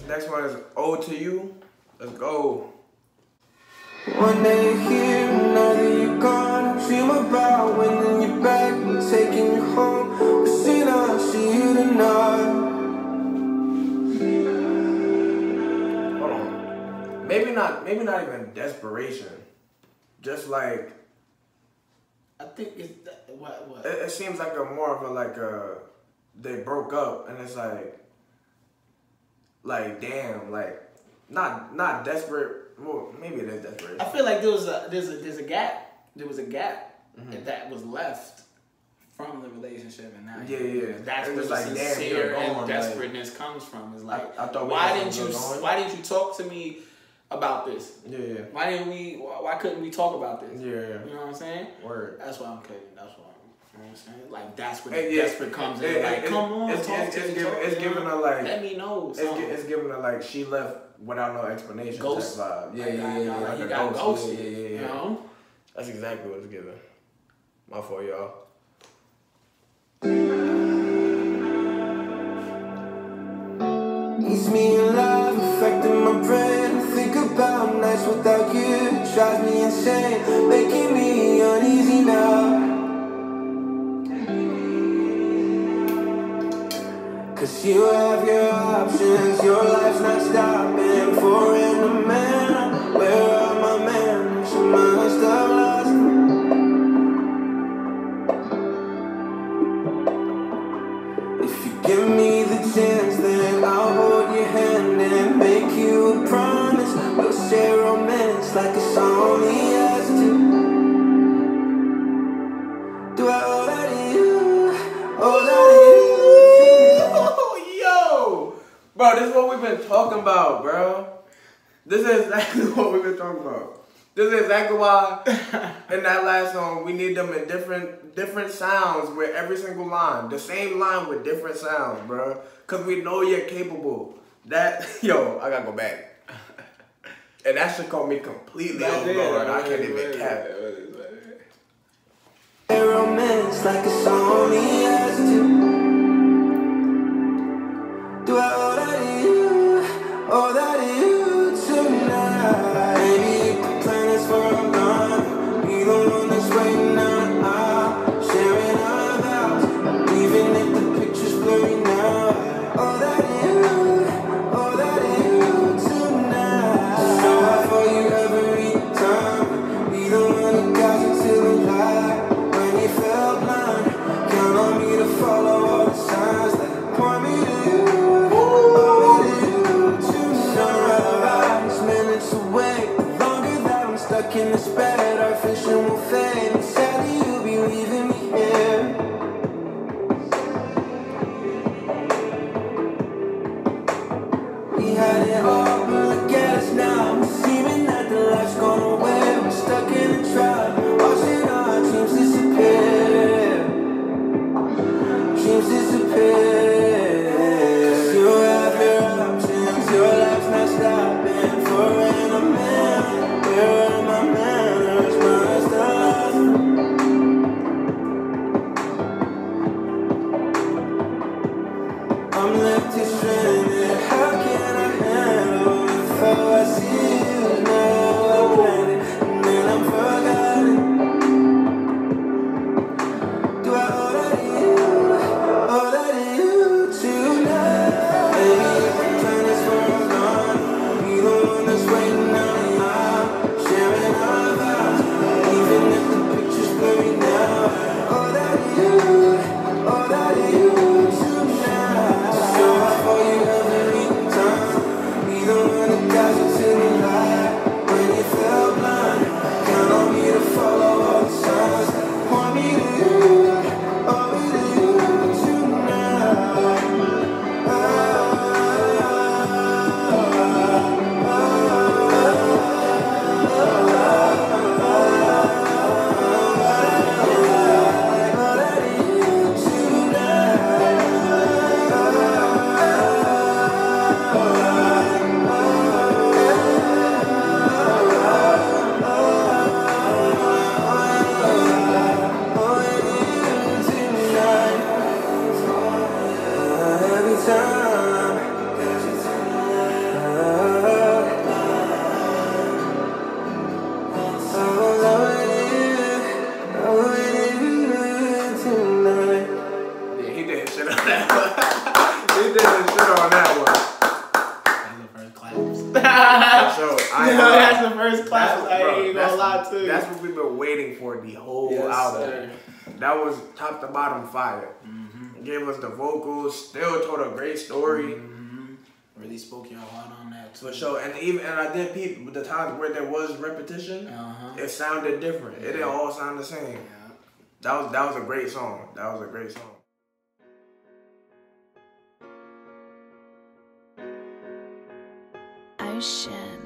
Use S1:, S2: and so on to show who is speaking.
S1: next one is Ode to You. Let's go.
S2: One day you're here, another you're gone. Dream about when you're back, taking you home. But see now, I see you tonight.
S1: Hold on. Maybe not even desperation. Just like
S3: I think it's what?
S1: it seems like a more of a they broke up and it's like damn, like not desperate. Well, maybe it is desperate.
S3: I feel like there's a gap. There was a gap that was left from the relationship, and now that's where the sincere and desperateness comes from. Is like,
S1: I thought
S3: why didn't you talk to me about this?
S1: Yeah.
S3: Why couldn't we talk about this?
S1: Yeah.
S3: You know what I'm saying?
S1: Word.
S3: That's why I'm cutting. That's why. You know what I'm saying? Like that's where the desperate comes in. Like, come on,
S1: it's giving her like,
S3: let me know.
S1: It's giving her like she left without no explanation.
S3: Ghost
S1: vibe. Yeah.
S3: Like you got ghost.
S1: Yeah.
S3: You know?
S1: That's exactly what it's giving. My fault, y'all.
S2: Eats me alive, affecting my brain. Think about nights without you, drives me insane, making me uneasy now. Cause you have your options, your life's not stopping. For in a man, where are my manners? You must have lost them. If you give me the chance, then I'll hold your hand and make you a promise. We'll share romance like it's only us two. Do I owe that to you? Owe that to you?
S1: Yo! Bro, this is what we've been talking about, bro. This is exactly what we've been talking about. This is exactly why in that last song we need them in different sounds with every single line. The same line with different sounds, bro. Cause we know you're capable. I gotta go back. And that shit caught me completely off guard. I can't even cap.
S2: Romance like it's only us two. Do I owe that to you? Owe that to you tonight? Maybe if the planets were gone, be the one that's waiting out. Sharing our vows, even if the picture's blurry now. Owe that to you? Owe that to you tonight? Show up for you every time. Be the one who guides you to the light. When you felt blind, count on me to follow all the signs that point me to you. Stuck in this bed, our vision will fade. And sadly, you'll be leaving me here. We had it all, but look at us now. It's seeming that the life's gone away. We're stuck in a trap, watching our dreams disappear. Dreams disappear. Cause you have your options, your life's not stopping. For an man, where are my manners? Must have lost them.
S3: lie to you.
S1: That's what we've been waiting for the whole album. Sir. That was top to bottom fire. Mm-hmm. Gave us the vocals, still told a great story.
S3: Mm-hmm. Really spoke your heart on that too.
S1: For sure. And I did peep the times where there was repetition, it sounded different. It didn't all sound the same. Yeah. That was a great song. That was a great song.
S2: Ocean.